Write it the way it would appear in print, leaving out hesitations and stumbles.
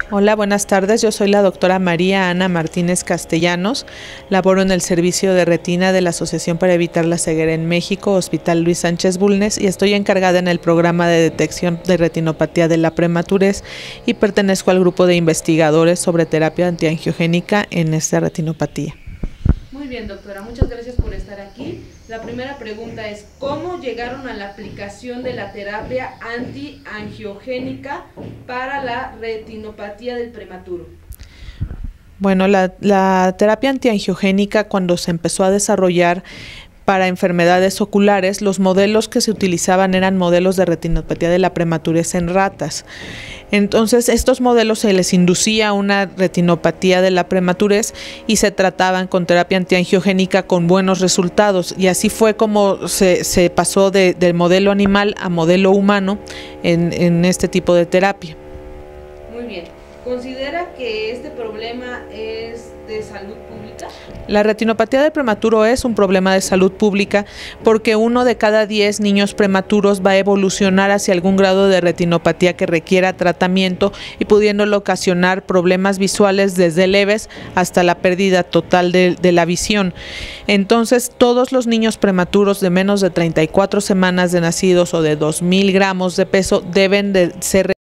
Hola, buenas tardes. Yo soy la doctora María Ana Martínez Castellanos. Laboro en el servicio de retina de la Asociación para Evitar la Ceguera en México, Hospital Luis Sánchez Bulnes, y estoy encargada en el programa de detección de retinopatía de la prematurez y pertenezco al grupo de investigadores sobre terapia antiangiogénica en esta retinopatía. Muy bien, doctora. Muchas gracias por estar aquí. La primera pregunta es, ¿cómo llegaron a la aplicación de la terapia antiangiogénica para la retinopatía del prematuro? Bueno, la terapia antiangiogénica, cuando se empezó a desarrollar para enfermedades oculares, los modelos que se utilizaban eran modelos de retinopatía de la prematurez en ratas. Entonces, estos modelos se les inducía una retinopatía de la prematurez y se trataban con terapia antiangiogénica con buenos resultados. Y así fue como se pasó del modelo animal a modelo humano en este tipo de terapia. Muy bien. ¿Considera que este problema es de salud pública? La retinopatía del prematuro es un problema de salud pública porque 1 de cada 10 niños prematuros va a evolucionar hacia algún grado de retinopatía que requiera tratamiento y pudiéndolo ocasionar problemas visuales desde leves hasta la pérdida total de la visión. Entonces, todos los niños prematuros de menos de 34 semanas de nacidos o de 2.000 gramos de peso deben de ser